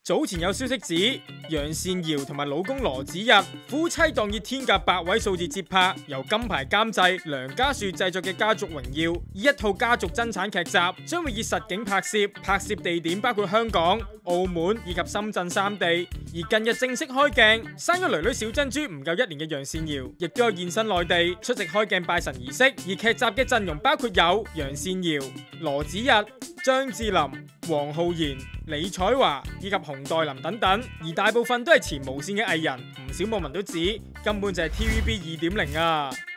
早前有消息指，楊善瑤同埋老公羅子溢夫妻檔以天價8位數字接拍，由金牌監製梁家樹製作嘅《家族榮耀》，以一套家族真產劇集，將會以實景拍攝，拍攝地點包括香港、澳門以及深圳3地。而近日正式開鏡，生咗囡囡小珍珠唔夠1年嘅楊善瑤，亦都有現身內地出席開鏡拜神儀式。而劇集嘅陣容包括有楊善瑤、羅子溢、張智霖、黃浩然、李彩華以及洪黛琳等等，而大部分都係前無線嘅藝人。唔少網民都指根本就係 TVB 2.0啊！